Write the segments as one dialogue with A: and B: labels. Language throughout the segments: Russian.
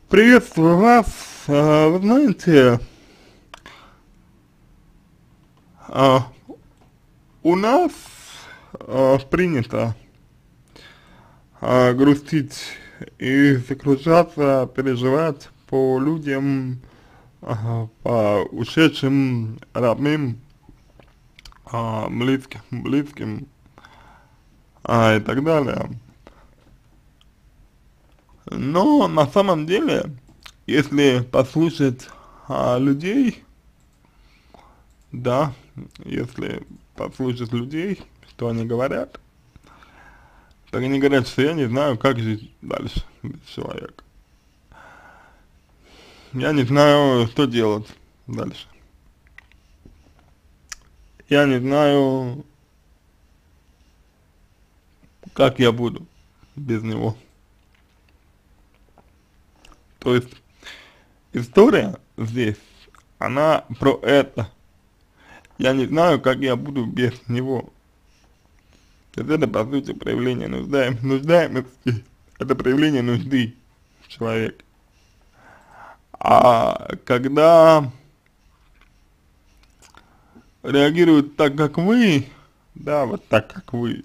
A: Приветствую вас. Вы знаете, а, у нас принято грустить и сокрушаться, переживать по людям, по ушедшим родным, близким и так далее. Но на самом деле, если послушать людей, да, если послушать людей, что они говорят, так они говорят, что я не знаю, как жить дальше без человека. Я не знаю, что делать дальше. Я не знаю, как я буду без него. То есть история здесь, она про это. Я не знаю, как я буду без него. То есть это, по сути, проявление нуждаемости, это проявление нужды человека. А когда реагируют так, как вы, да, вот так, как вы,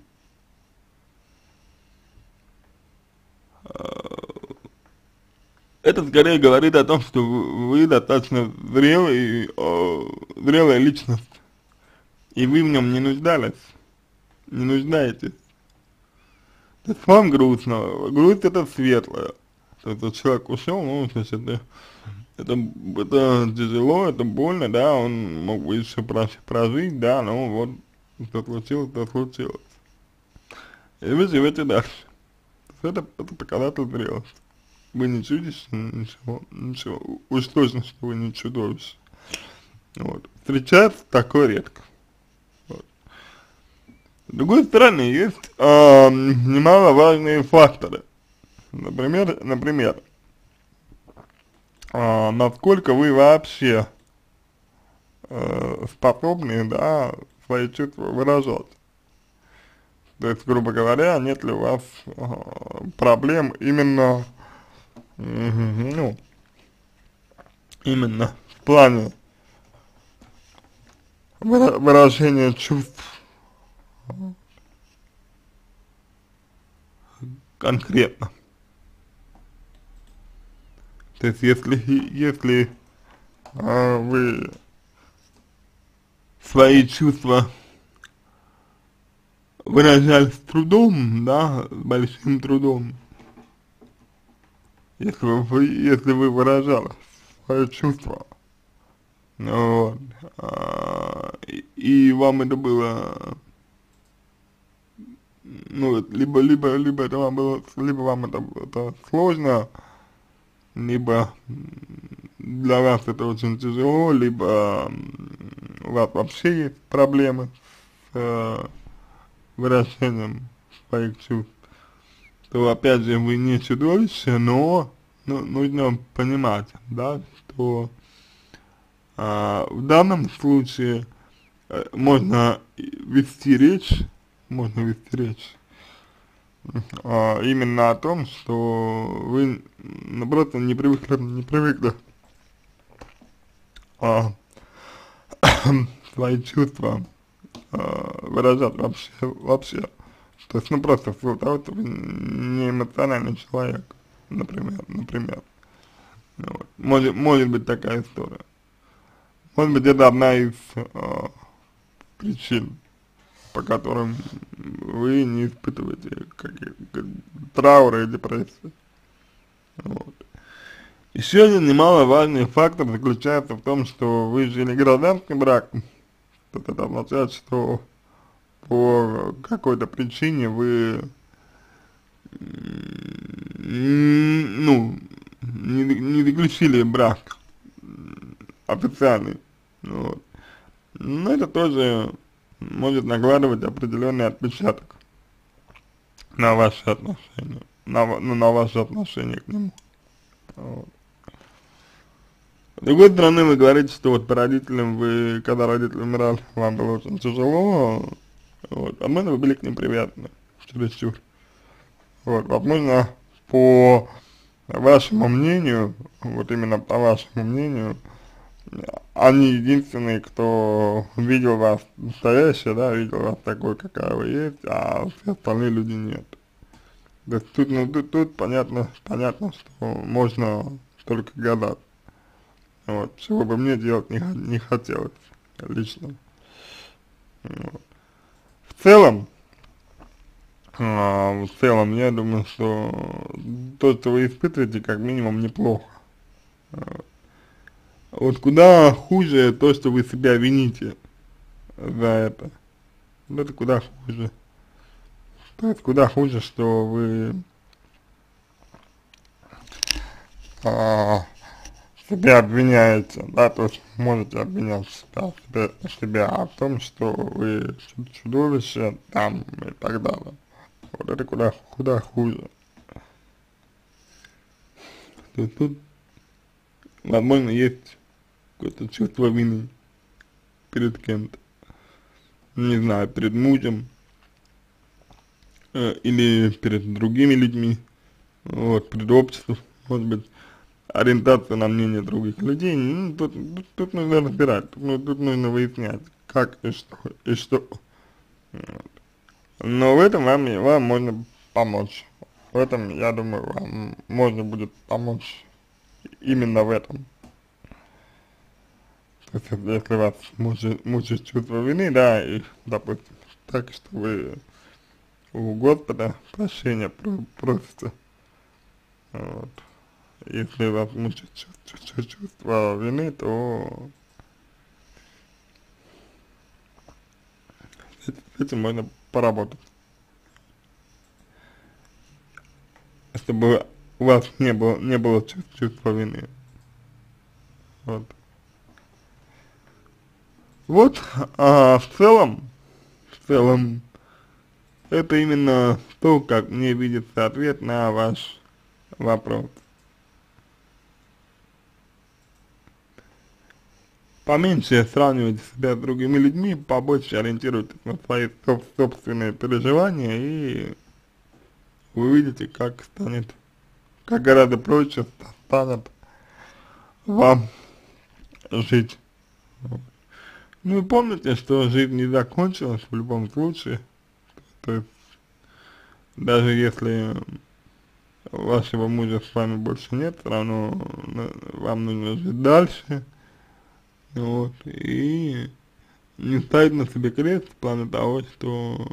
A: это скорее говорит о том, что вы достаточно зрелая личность, и вы в нем не нуждались, не нуждаетесь. То есть вам грустно, грусть это светлая. То есть вот человек ушел, ну, то есть это тяжело, это больно, да, он мог бы еще прожить, да, но вот что случилось, то случилось. И вы живете дальше. То есть это показатель зрелости. Вы не чудите ничего, уж точно, что вы не чудовище. Вот. Встречается такое редко. Вот. С другой стороны, есть немаловажные факторы. Например, насколько вы вообще способны, да, свои чувства выражать. То есть, грубо говоря, нет ли у вас проблем именно, ну, именно в плане выражения чувств конкретно. То есть, если вы свои чувства выражали с трудом, да, с большим трудом, если вы выражали свои чувства, ну вот, и вам это было, ну, либо это вам было, либо вам это сложно, либо для вас это очень тяжело, либо у вас вообще есть проблемы с выражением своих чувств, то опять же вы не чудовище, но нужно понимать, да, что в данном случае можно вести речь именно о том, что вы просто не привыкли а, свои чувства выражать вообще. То есть, ну, просто в силу того, что вы не эмоциональный человек, например. Вот. Может быть такая история. Может быть, это одна из причин, по которым вы не испытываете траура и депрессии. Вот. Еще один немаловажный фактор заключается в том, что вы жили гражданским браком. Это означает, что по какой-то причине вы, ну, не заключили брак официальный. Вот. Но это тоже может накладывать определенный отпечаток на ваши отношения, на ваши отношения к нему. Вот. С другой стороны, вы говорите, что вот по родителям когда родители умирали, вам было очень тяжело, вот, а мы вы были к ним привязаны, чересчур. Вот, возможно, по вашему мнению, вот именно по вашему мнению, они единственные, кто видел вас настоящее, да, видел вас такой, какая вы есть, а все остальные люди нет. То есть тут, ну, тут понятно, что можно только гадать. Вот, чего бы мне делать не хотелось лично. Вот. В целом, я думаю, что то, что вы испытываете, как минимум неплохо. Вот куда хуже то, что вы себя вините за это. Вот это куда хуже. То есть куда хуже, что вы а, себя обвиняете, да, то есть можете обвинять себя в том, что вы чудовище там и так далее. Вот это куда хуже. То есть тут, возможно, есть какое-то чувство вины перед кем-то. Не знаю, перед мужем или перед другими людьми, вот, перед обществом, может быть, ориентация на мнение других людей. Ну, тут нужно разбирать, тут нужно выяснять, как и что. Вот. Но в этом вам можно помочь. В этом, я думаю, вам можно будет помочь именно в этом. То есть, если вас мучает чувство вины, да, и, допустим, так, что вы у Господа прощения просите, вот. Если вас мучает чувство вины, то с этим можно поработать, чтобы у вас не было чувства вины. Вот. Вот, в целом, это именно то, как мне видится ответ на ваш вопрос. Поменьше сравнивайте себя с другими людьми, побольше ориентируйтесь на свои собственные переживания, и вы увидите, как гораздо проще станет вам жить. Вот. Ну и помните, что жизнь не закончилась в любом случае. То есть, даже если вашего мужа с вами больше нет, все равно вам нужно жить дальше. Вот. И не ставить на себе крест в плане того, что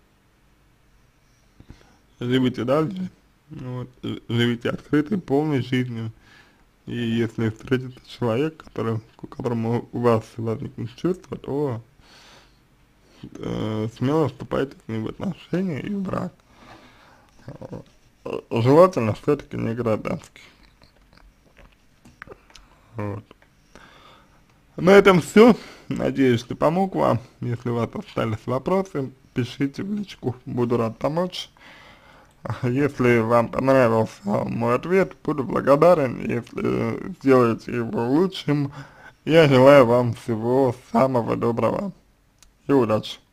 A: живите дальше, вот, живите открытой, полной жизнью. И если встретится человек, к которому у вас возникнут чувства, то смело вступайте с ним в отношения и в брак. Желательно все-таки не гражданский. Вот. На этом все. Надеюсь, что помог вам. Если у вас остались вопросы, пишите в личку, буду рад помочь. Если вам понравился мой ответ, буду благодарен, если сделаете его лучшим. Я желаю вам всего самого доброго и удачи.